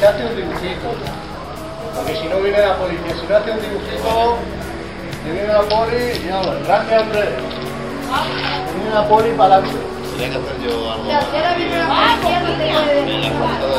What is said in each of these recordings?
hace un dibujito. Porque si no viene la policía, si no hace un dibujito, te viene la poli y ya lo traje al revés. Te viene la poli para adelante. Tenía que hacer yo algo. La tierra viene la policía, no te puede decir.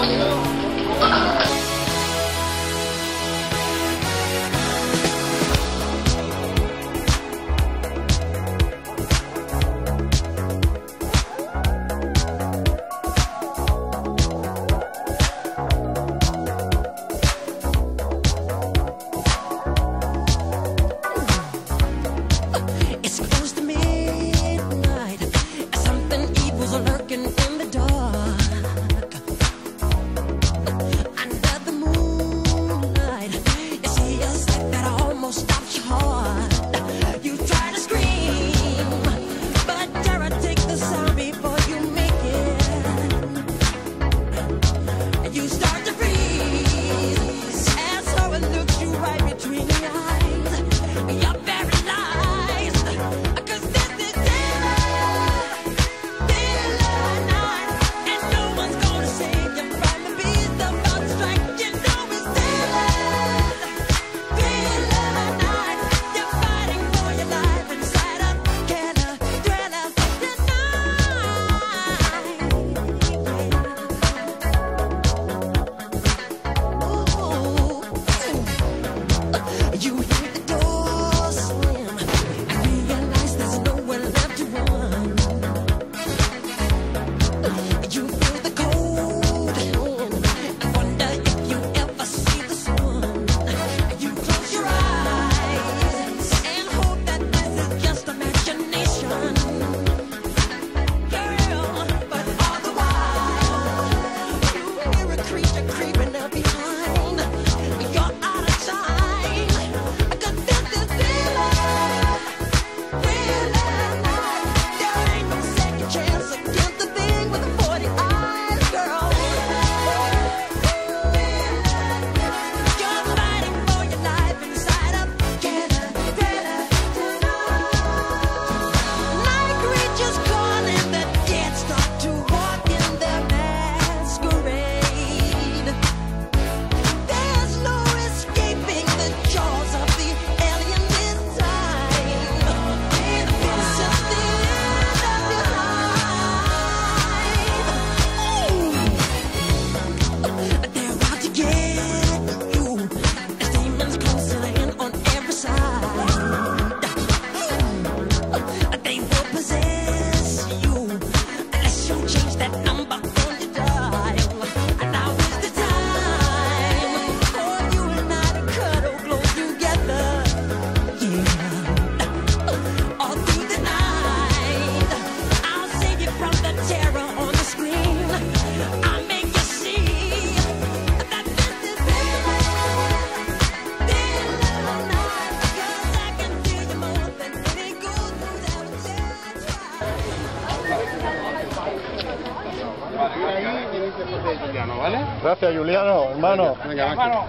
¿Vale? Gracias, Juliano, hermano. Venga, hermano.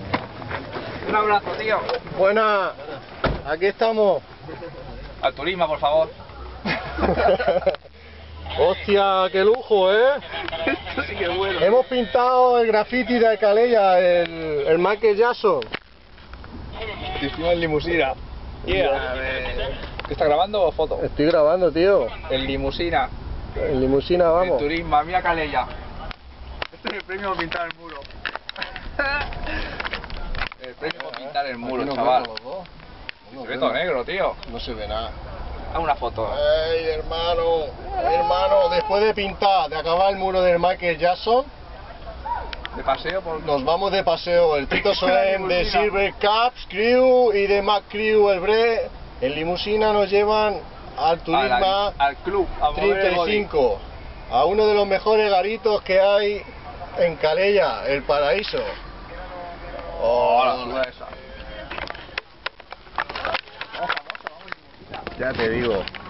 Un abrazo, tío. Buena, aquí estamos. Al turismo, por favor. Hostia, qué lujo, ¿eh? Esto sí que es bueno. Hemos pintado el graffiti de Calella, el Michael Jackson. Te hicimos en limusina. Yeah. ¿Qué está grabando o foto? Estoy grabando, tío. En limusina. En limusina, El vamos. turismo, mira Calella. Este es el premio por pintar el muro. El premio por pintar el muro, chaval. Se ve todo negro, tío. No se ve nada. Haz una foto. Ey, hermano, después de pintar, de acabar el muro del Michael Jackson, De paseo por... nos vamos de paseo. El Tito Soem de Silver Caps Crew y de Mac Crew el Bre. En limusina nos llevan al Turismo al club, a mover el body. 35, a uno de los mejores garitos que hay en Calella, el Paraíso. Oh, la suda esa. Ya te digo.